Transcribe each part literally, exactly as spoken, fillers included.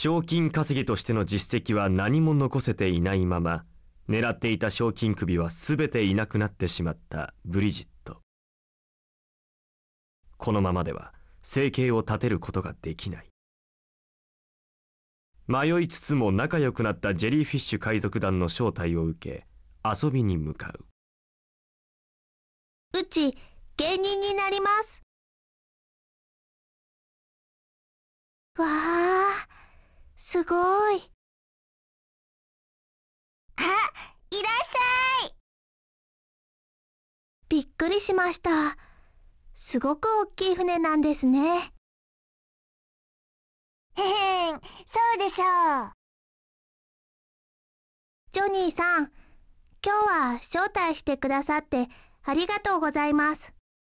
賞金稼ぎとしての実績は何も残せていないまま、狙っていた賞金首は全ていなくなってしまったブリジット。このままでは生計を立てることができない。迷いつつも仲良くなったジェリーフィッシュ海賊団の招待を受け、遊びに向かう。 うち芸人になります。わあ、すごい。あ、いらっしゃい。びっくりしました。すごく大きい船なんですね。へへん、そうでしょう。ジョニーさん、今日は招待してくださってありがとうございます。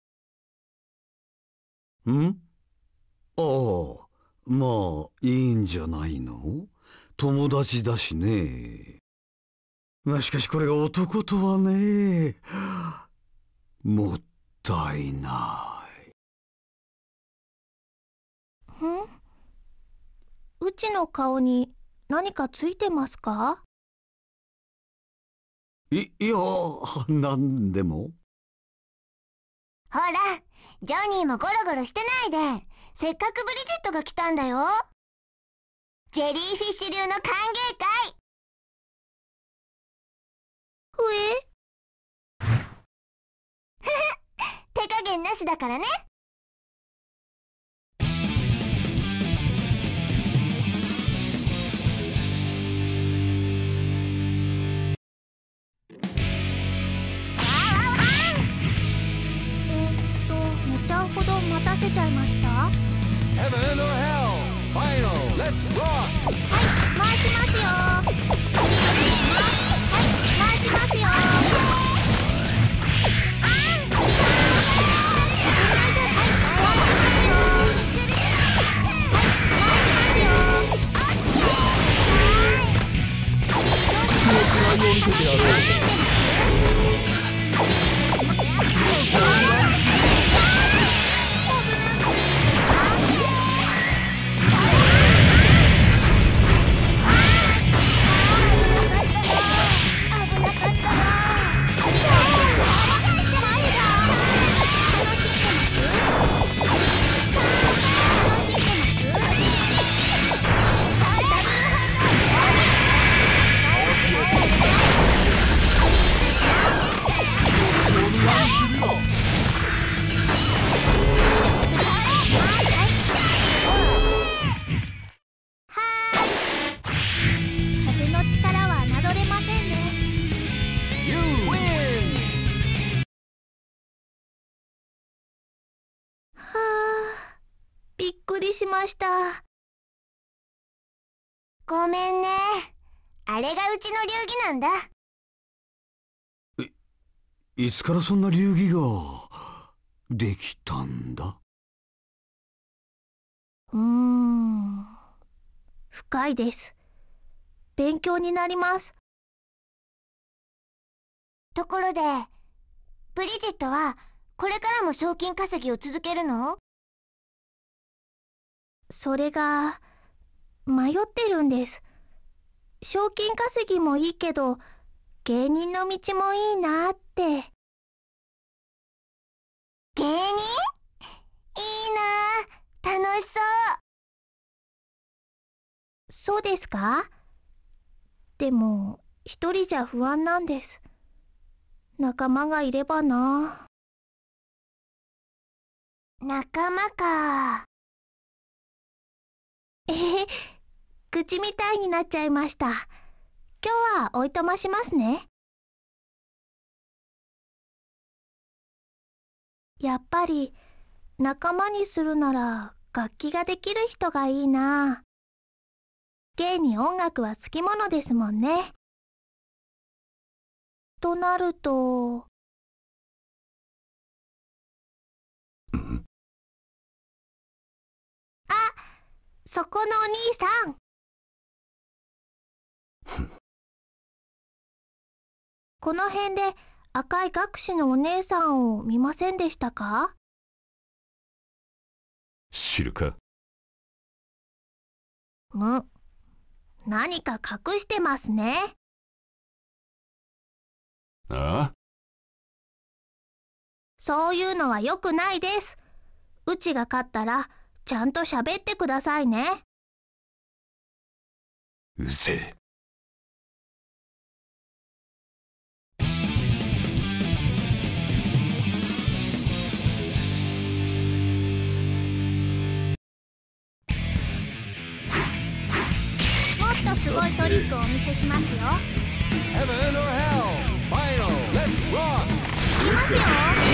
ん？ああ、まあ、いいんじゃないの？友達だしね。まあ、しかしこれが男とはね、もったいない。 ん？うちの顔に何かついてますか？ い、いや、なんでも。 ほら、ジョニーもゴロゴロしてないで。せっかくブリジットが来たんだよ。ジェリーフィッシュ流の歓迎会。ふえ？ふふ、手加減なしだからね。ほど待たせちゃいました。はい、回しますよ。はい、回しますよ。ました。ごめんね。あれがうちの流儀なんだ。 い、いつからそんな流儀ができたんだ？ うーん、深いです。勉強になります。ところで、ブリジットはこれからも賞金稼ぎを続けるの？それが、迷ってるんです。賞金稼ぎもいいけど、芸人の道もいいなって。芸人？いいな、楽しそう。そうですか？でも、一人じゃ不安なんです。仲間がいればな。仲間か。えへ、口みたいになっちゃいました。今日はおいとましますね。やっぱり仲間にするなら楽器ができる人がいいな。芸に音楽はつきものですもんね。となると、あ、そこのお兄さん。この辺で赤い学士のお姉さんを見ませんでしたか？ 知るか？ む、 何か隠してますね。 ああ、 そういうのは良くないです。うちが勝ったら、ちゃんと喋ってくださいね。 うせえ。 もっとすごいトリックをお見せしますよ。 Heaven or hell, final, let's rock! いきますよ。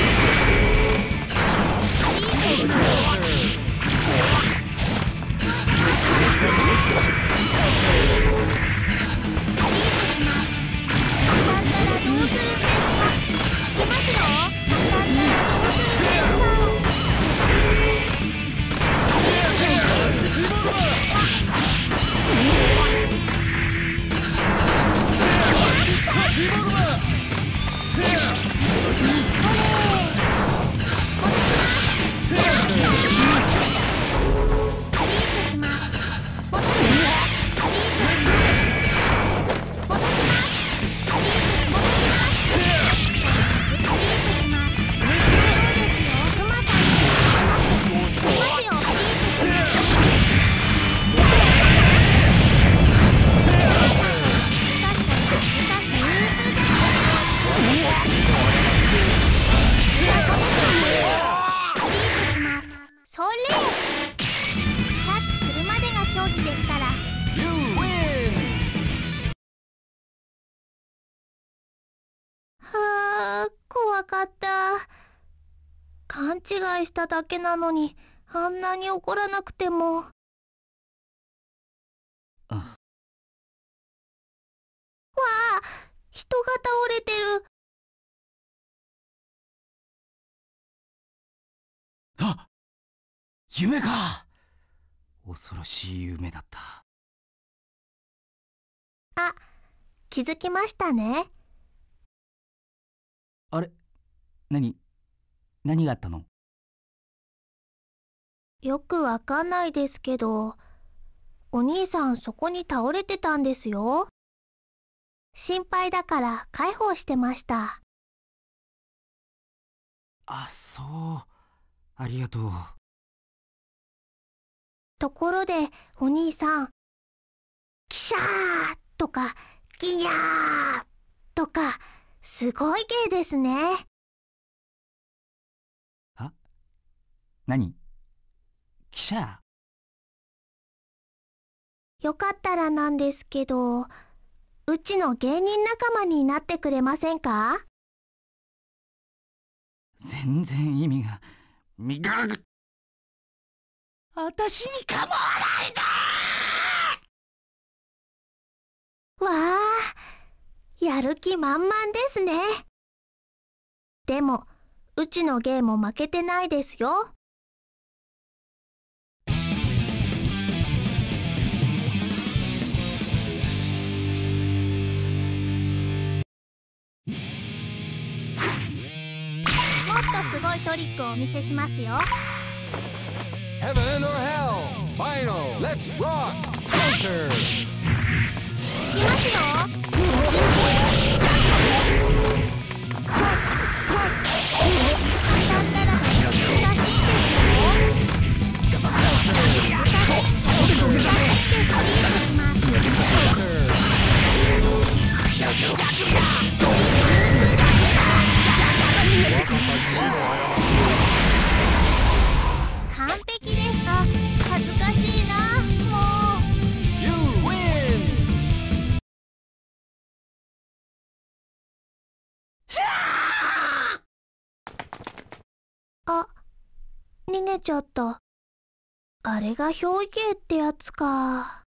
怖かった。勘違いしただけなのに、あんなに怒らなくても。 あ、 わあ、人が倒れてる。 あ、夢か。恐ろしい夢だった。 あ、気づきましたね。 あれ、何何があったの？ よくわかんないですけど、お兄さんそこに倒れてたんですよ。心配だから介抱してました。 あ、そう。ありがとう。 ところで、お兄さん、キシャーとか、ギニャーとか、すごい芸ですね。 あ、何？記者？ よかったらなんですけど、うちの芸人仲間になってくれませんか？ 全然意味が、みがぐ。私に構わないでわあ、やる気満々ですね。でも、うちの芸も負けてないですよ。もっとすごいトリックをお見せしますよ。 Heaven or hell, final, let's rock! Counter! いきますよ。完璧でした。恥ずかしいな、もう。 You win! あ、逃げちゃった。あれが憑依芸ってやつか。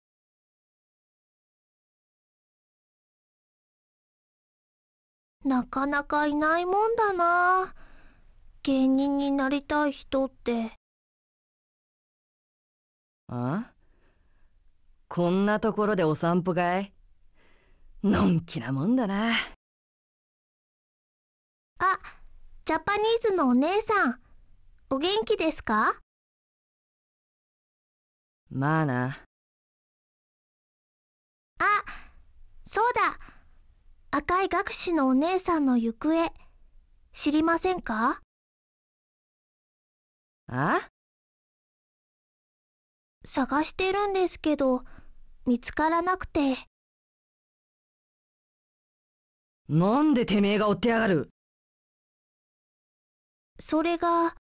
なかなかいないもんだな。芸人になりたい人って。 あ？こんなところでお散歩かい？のんきなもんだな。 あ、ジャパニーズのお姉さん、お元気ですか？ まあな。 あ、そうだ。赤い学士のお姉さんの行方、知りませんか？ あ？ 探してるんですけど、見つからなくて。 なんでてめえが追ってやがる？ それが、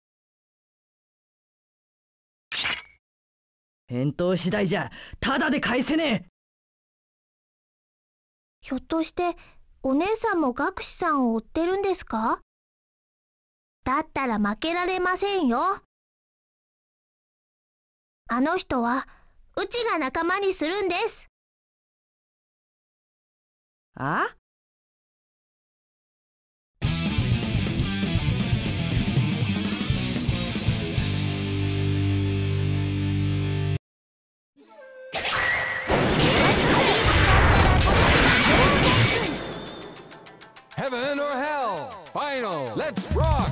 返答次第じゃただで返せねえ。 ひょっとしてお姉さんも学士さんを追ってるんですか？だったら負けられませんよ。あの人はうちが仲間にするんです。 あ？ Heaven or hell? Final. Let's rock.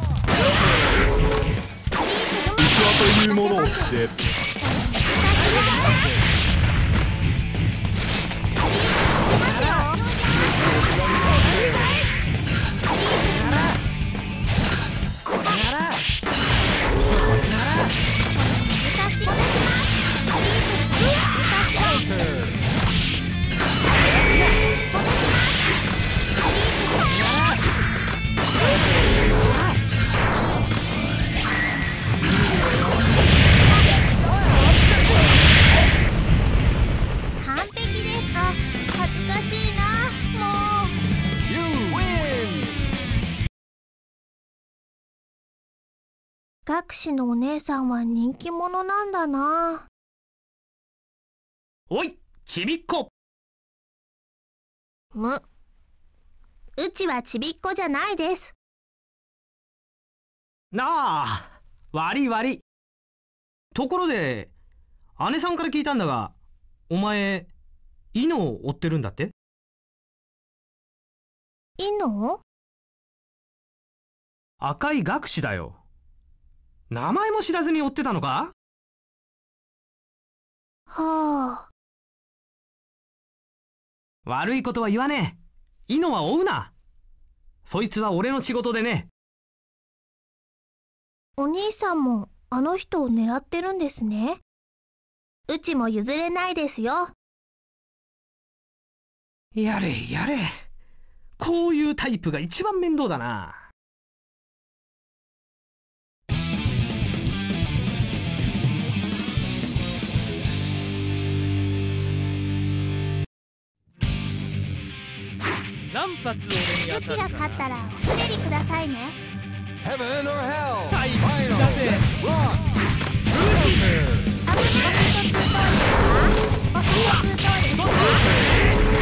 器というものをで完璧ですか？恥ずかしいな、もう。 You win. 学士のお姉さんは人気者なんだな。 おい、ちびっこ。 む。うちはちびっこじゃないです。 なあ、悪い悪い。ところで、姉さんから聞いたんだが、お前、イノを追ってるんだって？ いいの？ 赤い学士だよ。名前も知らずに追ってたのか？ はあ。 悪いことは言わねえ。イノは追うな。そいつは俺の仕事でね。 お兄さんもあの人を狙ってるんですね。うちも譲れないですよ。 やれやれ。こういうタイプが一番面倒だな。 何発俺にうちが勝ったらおひねりくださいね。 Heaven or hell? はい Final. だぜ Let's rock. Counter. あぶない一つどうですか？お一つどうですか？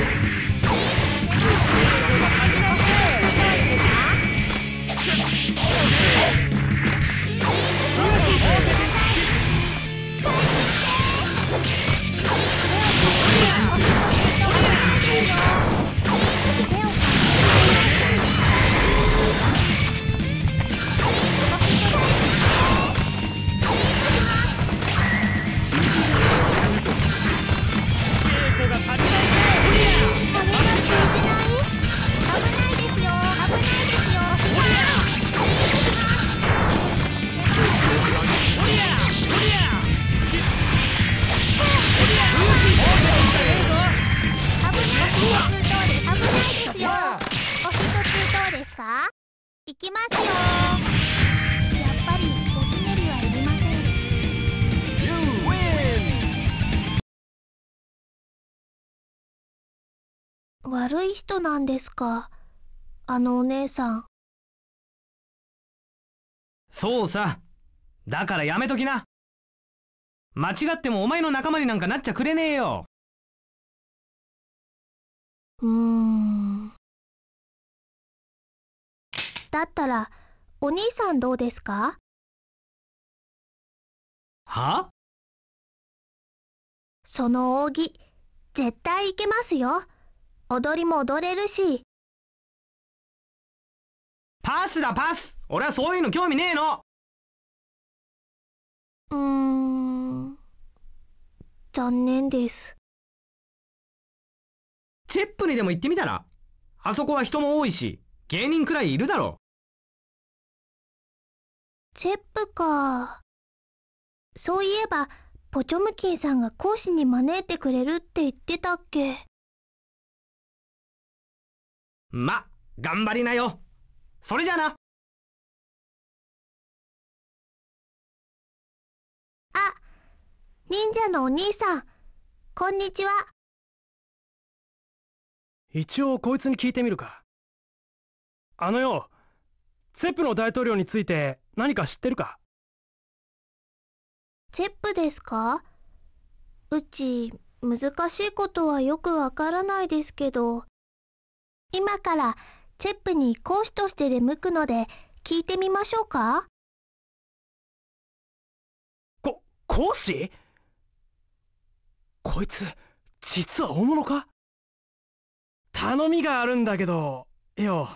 いきますよ。やっぱりおひねりはいりません。 You win. 悪い人なんですか、あのお姉さん。 そうさ。だからやめときな。間違ってもお前の仲間になんかなっちゃくれねえよ。 うーん。だったらお兄さんどうですか？ は？ その扇絶対いけますよ。踊りも踊れるし。 パスだパス。俺はそういうの興味ねえの。 うーん。残念です。 チェップにでも行ってみたら？あそこは人も多いし、芸人くらいいるだろチェップか。そういえば、ポチョムキンさんが講師に招いてくれるって言ってたっけ。 ま、頑張りなよ。それじゃな。 あ、忍者のお兄さん、こんにちは。 一応こいつに聞いてみるか。あのよ、ツェップの大統領について何か知ってるか？ チェップですか？うち、難しいことはよくわからないですけど、今からチェップに講師として出向くので聞いてみましょうか？ こ、講師？こいつ、実は大物か？頼みがあるんだけど、よ。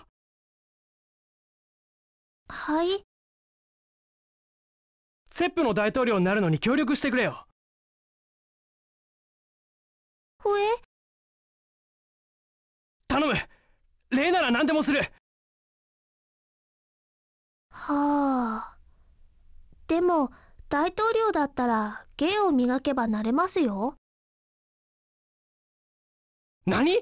はい。 ツェップの大統領になるのに協力してくれよ。 ほえ？ 頼む。礼なら何でもする。 はあ。でも、大統領だったら芸を磨けばなれますよ。 何？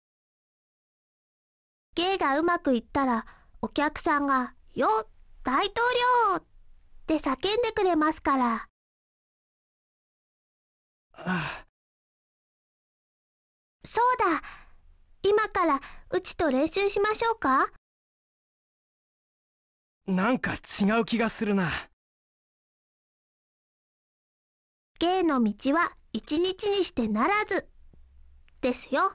芸がうまくいったら、お客さんが、よっ、大統領って叫んでくれますから。 ああ。 そうだ。今からうちと練習しましょうか？ なんか違う気がするな。 芸の道は一日にしてならずですよ。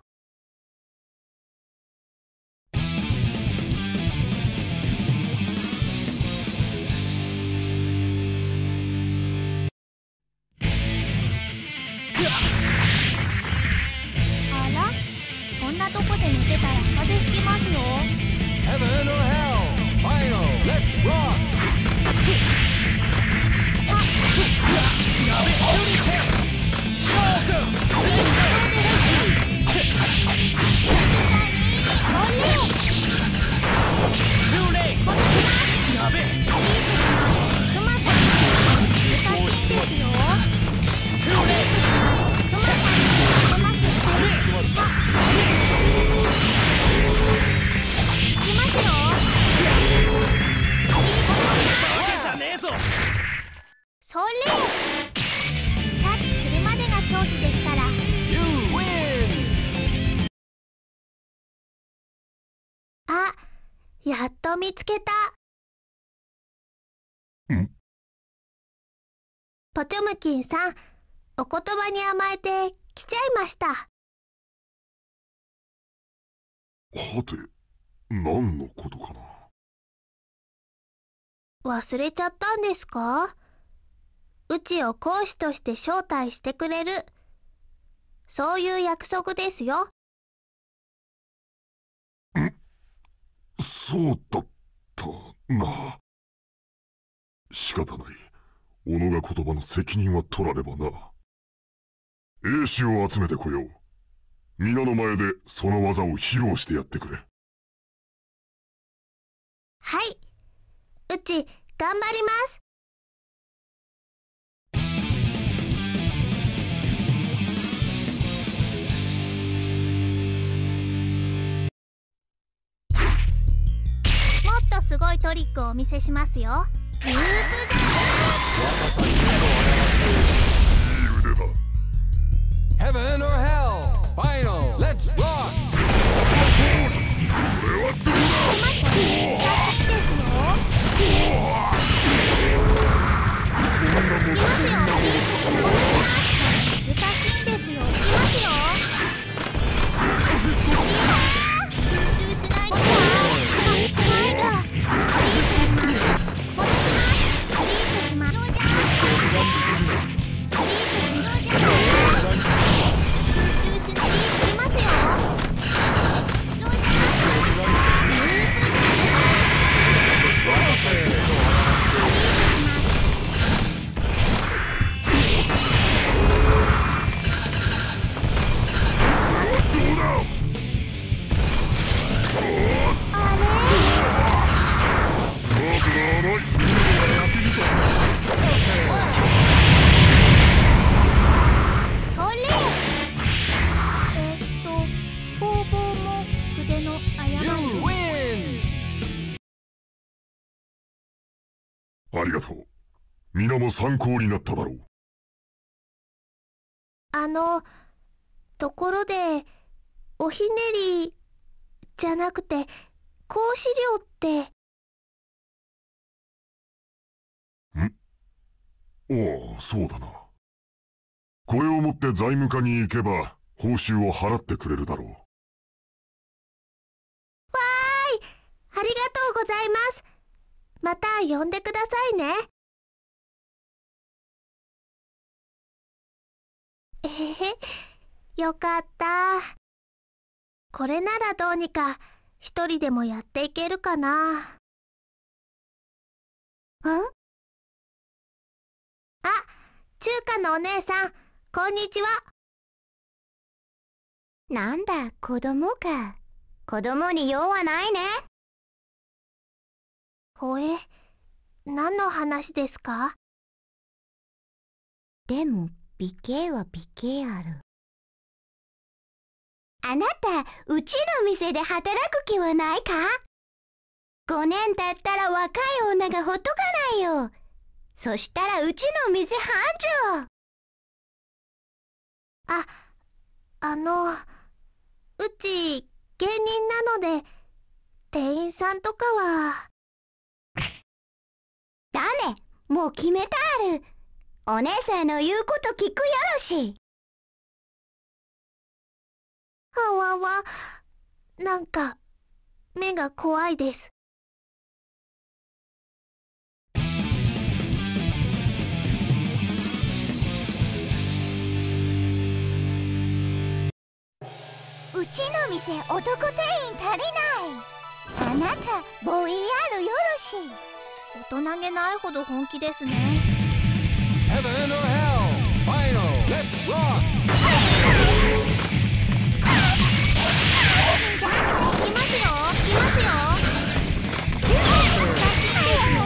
あら？こんなとこで寝てたら風邪ひきますよ。 Heaven or hell, final, let's rock! それ！さっき来るまでが勝負ですから。 You win! あ、やっと見つけた。 ん？ ポチョムキンさん、お言葉に甘えて来ちゃいました。 はて、何のことかな。 忘れちゃったんですか？うちを講師として招待してくれる。そういう約束ですよ。 ん？そうだったな。仕方ない。己が言葉の責任は取らねばな。英士を集めてこよう。皆の前でその技を披露してやってくれ。 はい。うち、頑張ります。もっとすごいトリックをお見せしますよ。ループダウン。 いい腕だ。 Heaven or hell, final, let's rock! これはどうだ。 こりがとう。皆も参考になっただろう。 あの、ところで、おひねりじゃなくて、講師料って。 ん？おお、そうだな。これを持って財務課に行けば、報酬を払ってくれるだろう。 わーい、ありがとうございます。また呼んでくださいね。えへへ、よかった。これならどうにか一人でもやっていけるかな。ん？あ、中華のお姉さん、こんにちは。なんだ、子供か。子供に用はないね。ほえ、何の話ですか？でも、美形は美形ある。あなた、うちの店で働く気はないか？ごねん経ったら若い女がほっとかないよ。そしたらうちの店繁盛。あ、あの、うち芸人なので、店員さんとかは。だね、もう決めてある。お姉さんの言うこと聞くよろし。あわわ、なんか、目が怖いです。うちの店、男店員足りない。あなた、ボーイヤールよろし。大人げないほど本気ですね。 Heaven or hell, final, let's rock! じゃあ、来ますよ、来ますよ。出してよ。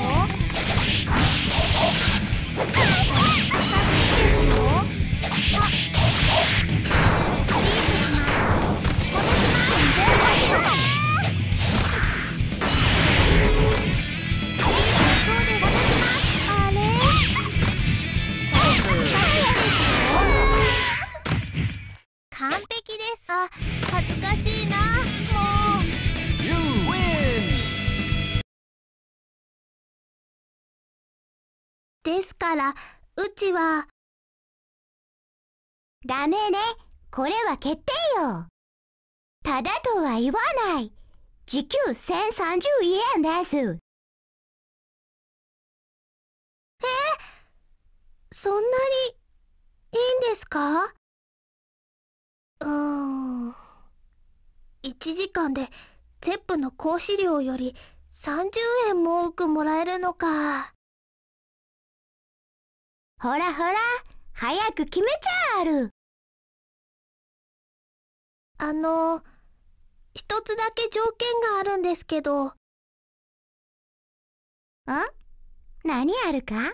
完璧です。あ、恥ずかしいな、もう。 You win! ですから、うちは。ダメね。これは決定よ。ただとは言わない。時給せんさんじゅうえんです。え？そんなにいいんですか？うーん。いちじかんでゼップの講師料よりさんじゅうえんも多くもらえるのか。ほらほら、早く決めちゃある。あの、一つだけ条件があるんですけど。ん？何あるか？は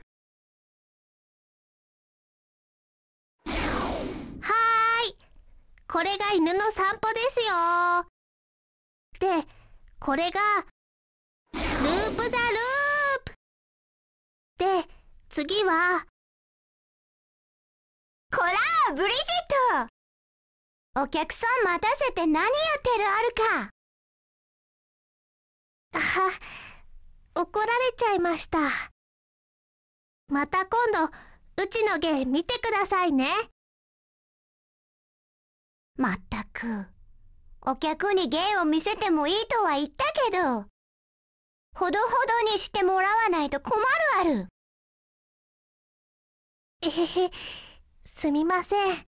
ーい。これが犬の散歩ですよ。で、これが、ループだループ。で、次は、こらブリジット！お客さん待たせて何やってるあるか。あは、怒られちゃいました。また今度、うちの芸見てくださいね。まったく、お客に芸を見せてもいいとは言ったけど、ほどほどにしてもらわないと困るある。えへへ、すみません。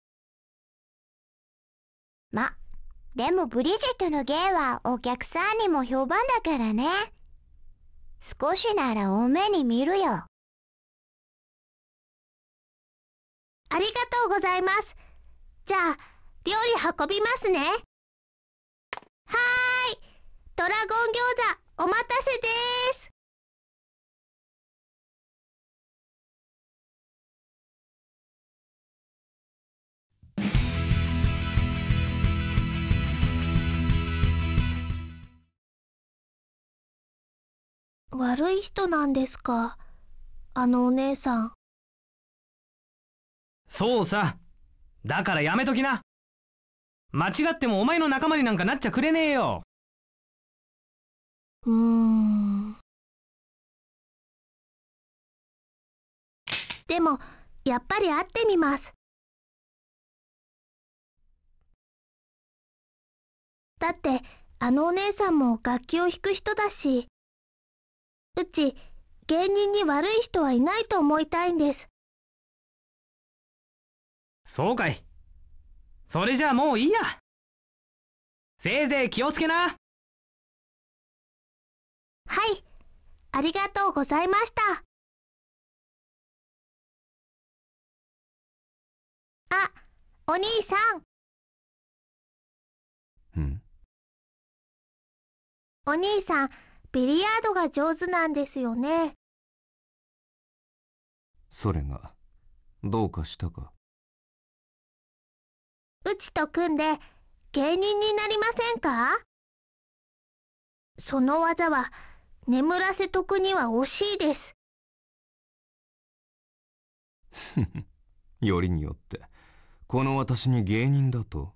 ま、でもブリジットの芸はお客さんにも評判だからね。少しなら多めに見るよ。ありがとうございます。じゃあ、料理運びますね。はーい。ドラゴン餃子、お待たせでーす。悪い人なんですか。 あのお姉さん。 そうさ。だからやめときな。間違ってもお前の仲間になんかなっちゃくれねえよ。 うーん。でも、やっぱり会ってみます。だって、あのお姉さんも楽器を弾く人だし、うち、芸人に悪い人はいないと思いたいんです。 そうかい。それじゃあもういいや。せいぜい気をつけな。 はい、ありがとうございました。あ、お兄さん。 ん？ お兄さん、ビリヤードが上手なんですよね。 それが、どうかしたか？ うちと組んで芸人になりませんか？その技は眠らせとくには惜しいです。 ふふ、よりによって、この私に芸人だと？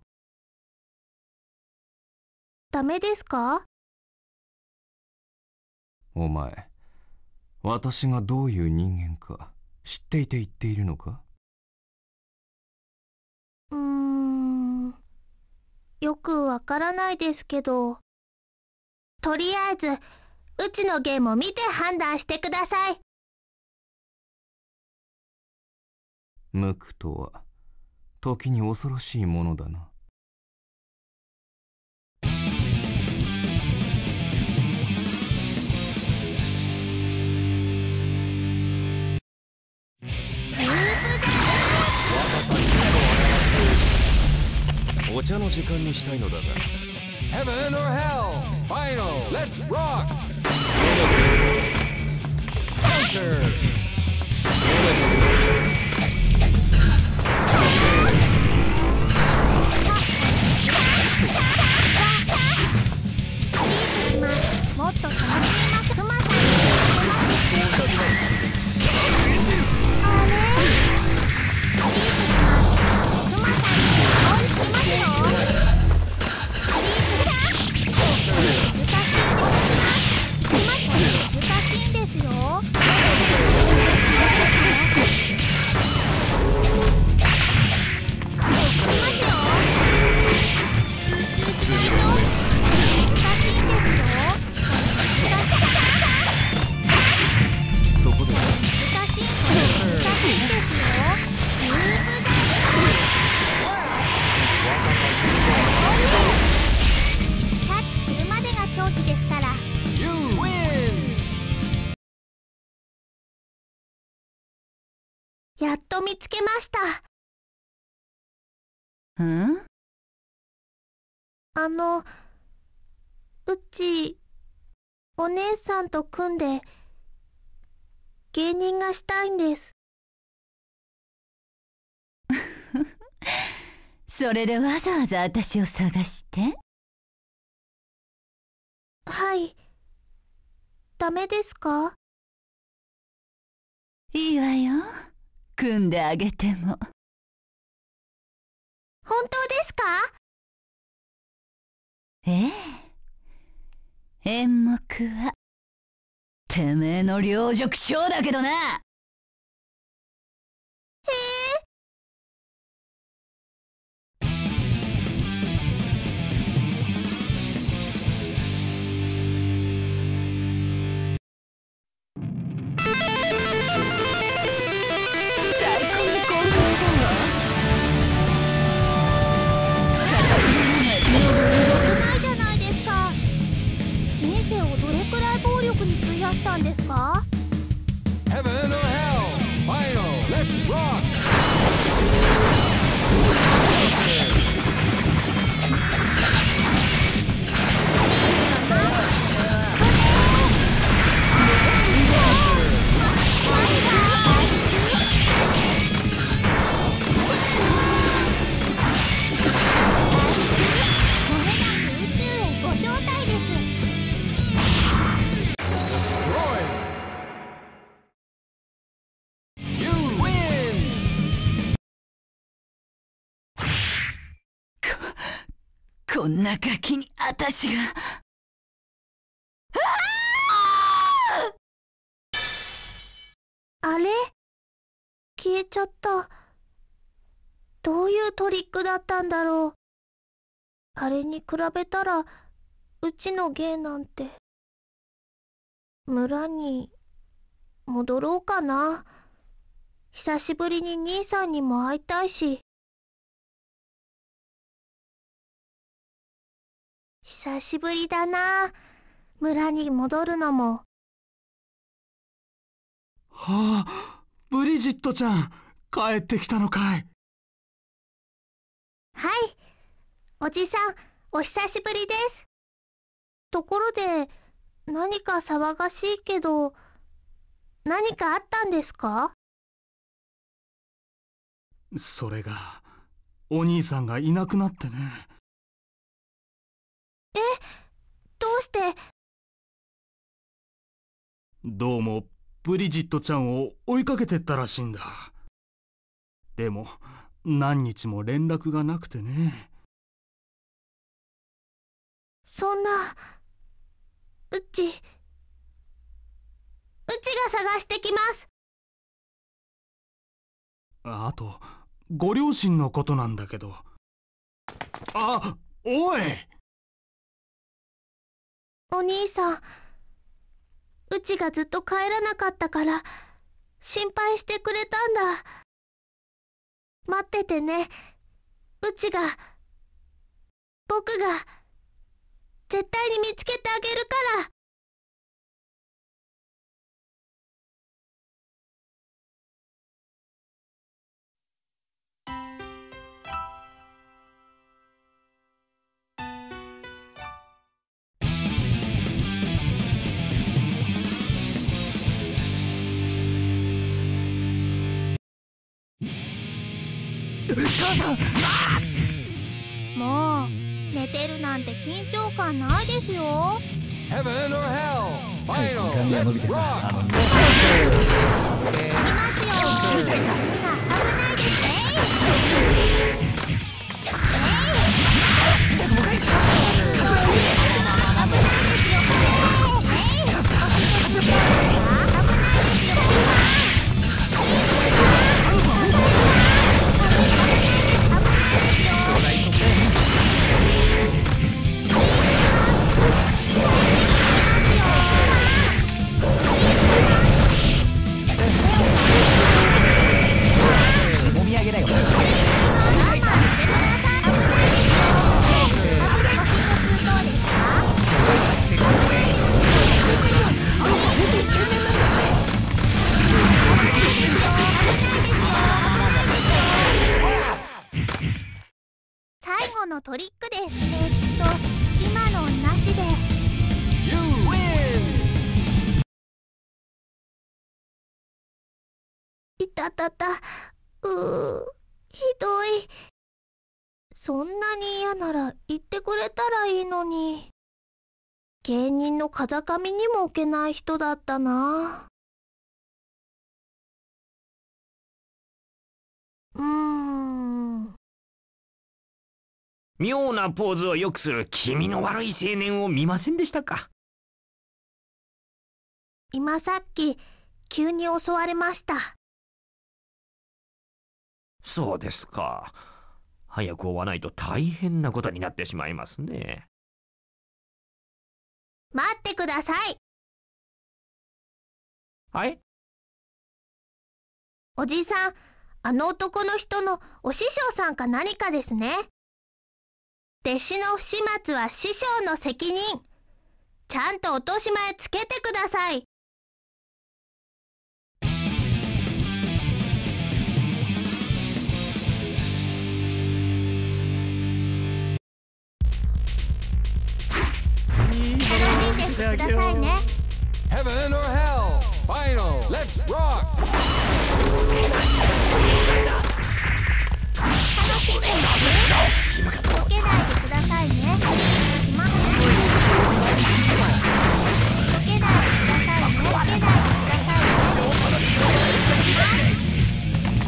ダメですか？ お前、私がどういう人間か知っていて言っているのか？ うーん、よくわからないですけど、とりあえず、うちのゲームを見て判断してください。 無垢とは、時に恐ろしいものだな。 お茶の時間にしたいのだが。 Heaven or hell? Final. Let's rock. Counter. You win. やっと見つけました。 ん？ あの、うち、お姉さんと組んで、芸人がしたいんです。 それでわざわざ私を探して？ はい。ダメですか？ いいわよ。組んであげても。 本当ですか？ ええ。演目は、てめえの両辱章だけどな。 へえ。したんですか？ Heaven or hell? Final. Let's rock. そんなガキにあたしが。 あれ？消えちゃった。どういうトリックだったんだろう。あれに比べたら、うちの芸なんて。村に戻ろうかな。久しぶりに兄さんにも会いたいし。久しぶりだな。村に戻るのも。 はあ、ブリジットちゃん、帰ってきたのかい。 はい、おじさん、お久しぶりです。ところで、何か騒がしいけど、何かあったんですか？ それが、お兄さんがいなくなってね。 え、どうして？ どうも、ブリジットちゃんを追いかけてったらしいんだ。でも、何日も連絡がなくてね。 そんな、うち、うちが探してきます。 あと、ご両親のことなんだけど。あ、おい！ お兄さん、うちがずっと帰らなかったから、心配してくれたんだ。待っててね。うちが、僕が、絶対に見つけてあげるから。もう寝てるなんて緊張感ないですよ。 Heaven or hell? Final. Let's rock. いますよ。みんな危ないですね。最後のトリックです。えっと、今のなしで。 You win. いたたた、うー、ひどい。そんなに嫌なら言ってくれたらいいのに。芸人の風上にも置けない人だったな。うーん。 妙なポーズをよくする気味の悪い青年を見ませんでしたか？ 今さっき、急に襲われました。 そうですか。早く追わないと大変なことになってしまいますね。 待ってください。 はい？ おじさん、あの男の人のお師匠さんか何かですね。弟子の不始末は師匠の責任。ちゃんと落とし前つけてください。楽しんでくださいね。 Heaven or hell? Final. Let's rock. 楽しんでね。溶けないでくださいね。今溶けないでくださいね。溶けないでくださいね。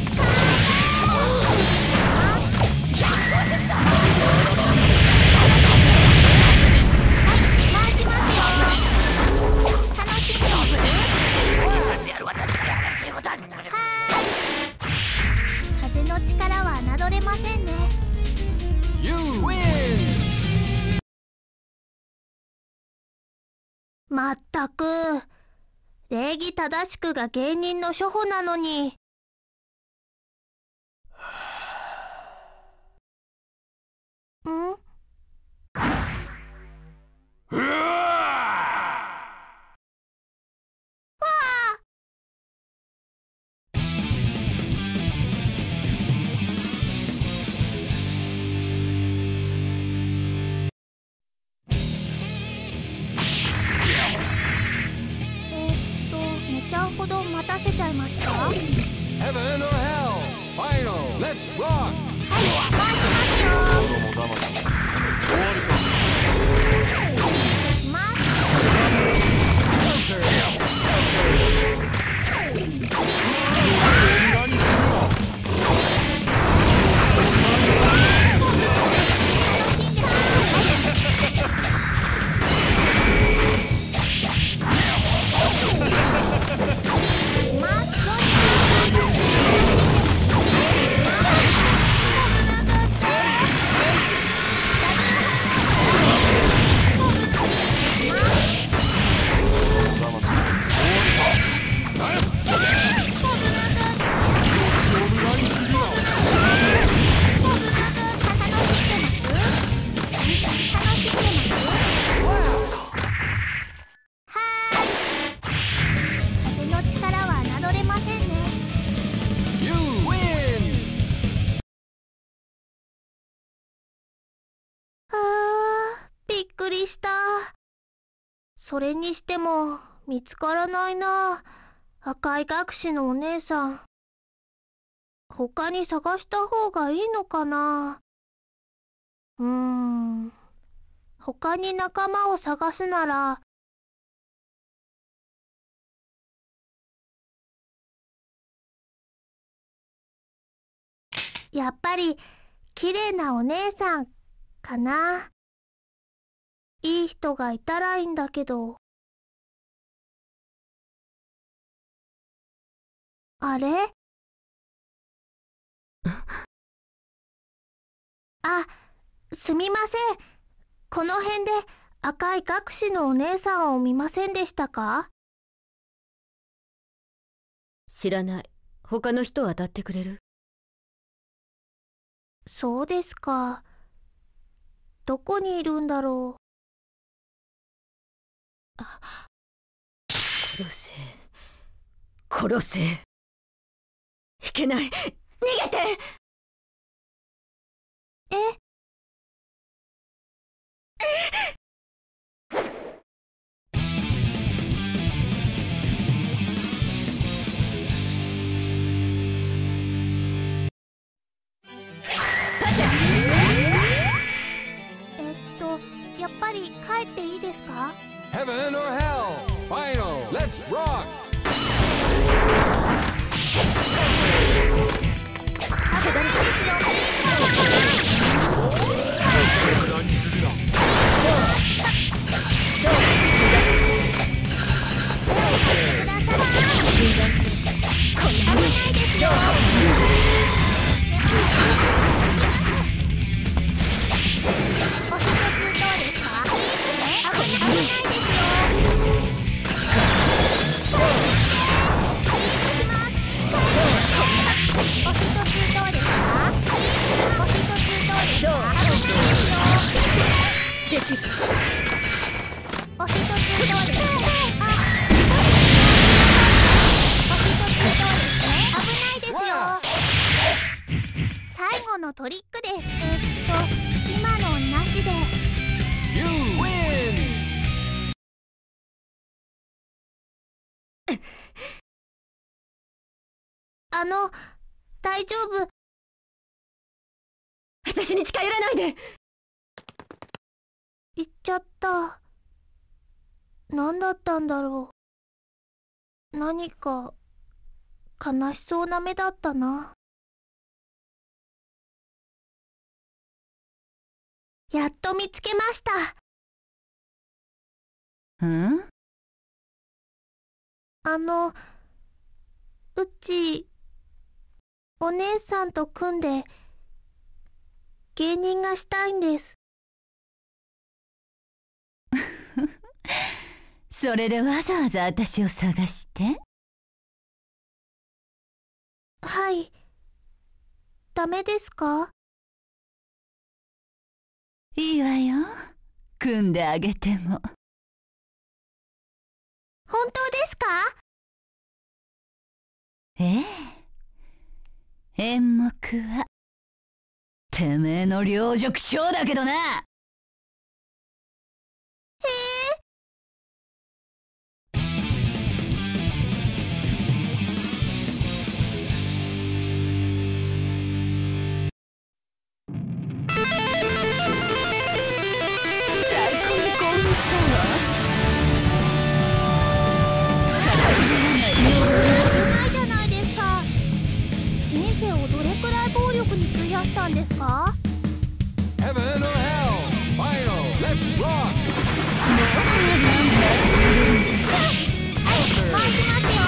あませんね。 You win! まったく、礼儀正しくが芸人の初歩なのに。ん？ うわえーっと、めちゃほど待たせちゃいました。 Heaven or hell? Final! Let's rock! はい、もう行きますよ。行きます。風の力は侮れませんね。 You win! はあ、びっくりした。それにしても見つからないな、赤い学士のお姉さん。他に探した方がいいのかな。うーん、他に仲間を探すなら、やっぱり綺麗なお姉さんかな。いい人がいたらいいんだけど。あれ？あ、すみません。この辺で赤い学士のお姉さんを見ませんでしたか？ 知らない。他の人を当たってくれる？ そうですか。どこにいるんだろう。あ、 殺せ。殺せ。いけない。逃げて！ え？えっと、やっぱり帰っていいですか？ Heaven or hell? Final! Let's rock! 最後のトリックです。えっと、今のなしで。 You win! あの、大丈夫。 私に近寄らないで。 行っちゃった。何だったんだろう。何か悲しそうな目だったな。やっと見つけました。 ん？ あの、うち、お姉さんと組んで、 芸人がしたいんです。 それでわざわざ私を探して？ はい。ダメですか？ いいわよ。組んであげても。 本当ですか？ ええ。演目は、てめえの両辱ショーだけどな。 へえ。ないじゃないですか。人生をどれくらい暴力に費やしたんですか？ Heaven or hell, final, let's rock! 回しますよ。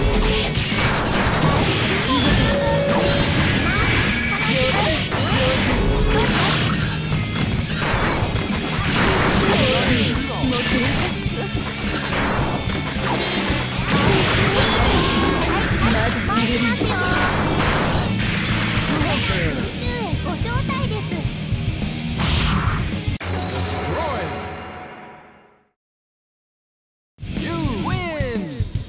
ご招待です。 You win!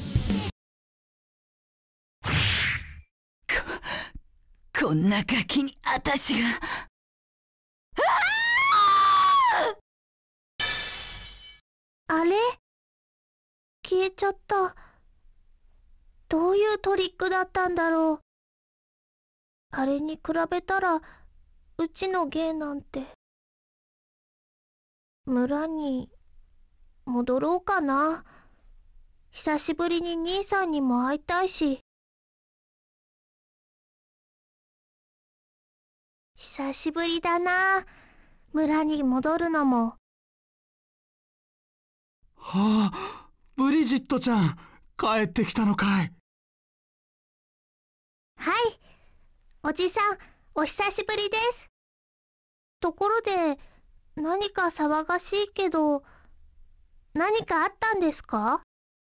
こ、こんなガキに私が。 あれ？消えちゃった。どういうトリックだったんだろう。あれに比べたら、うちの芸なんて。村に戻ろうかな。久しぶりに兄さんにも会いたいし。久しぶりだな。村に戻るのも。 はあ、ブリジットちゃん、帰ってきたのかい。 はい、おじさん、お久しぶりです。ところで、何か騒がしいけど、何かあったんですか？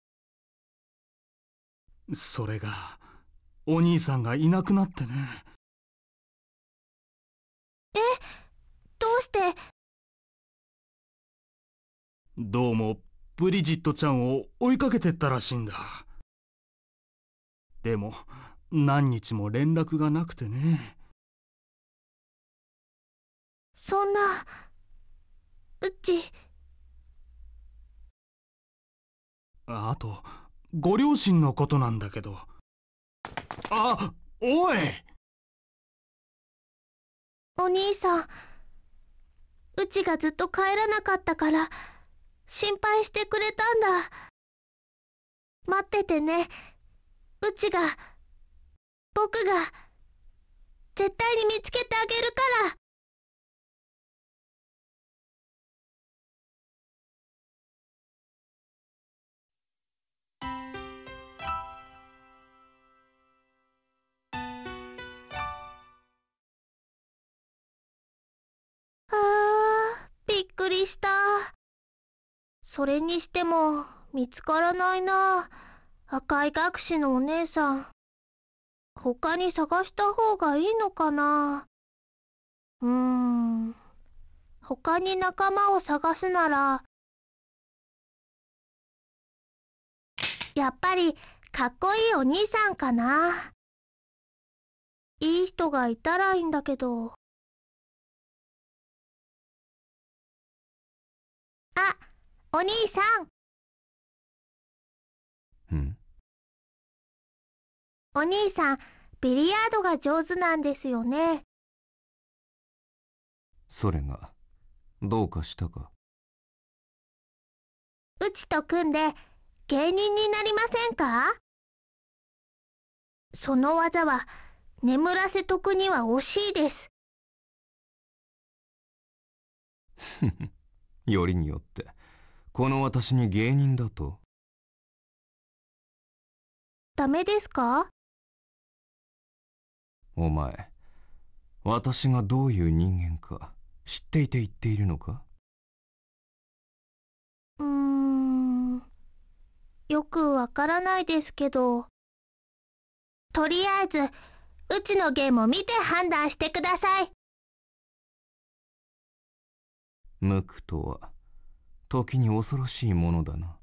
それが、お兄さんがいなくなってね。 え、どうして？ どうも、ブリジットちゃんを追いかけてったらしいんだ。でも、何日も連絡がなくてね。 そんな、うち。 あと、ご両親のことなんだけど。あ、おい！ お兄さん、うちがずっと帰らなかったから、心配してくれたんだ。待っててね。うちが、僕が、絶対に見つけてあげるから。あー、びっくりした。それにしても、見つからないな。赤い学士のお姉さん。他に探した方がいいのかな。うーん。他に仲間を探すなら、やっぱりかっこいいお兄さんかな。いい人がいたらいいんだけど。あ、お兄さん。 ん？ お兄さん、ビリヤードが上手なんですよね。 それが、どうかしたか？ うちと組んで芸人になりませんか？その技は眠らせとくには惜しいです。 ふふ、よりによって、この私に芸人だと？ ダメですか？ お前、 私がどういう人間か知っていて言っているのか？ うーん、よくわからないですけど、とりあえず、うちのゲームを見て判断してください。 無垢とは、時に恐ろしいものだな。